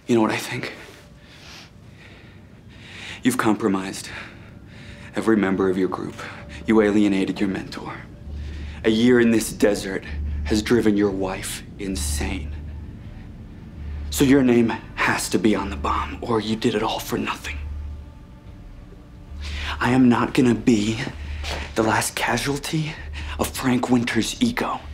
You know what I think? You've compromised every member of your group. You alienated your mentor. A year in this desert has driven your wife insane. So your name has to be on the bomb, or you did it all for nothing. I am not gonna be the last casualty of Frank Winter's ego.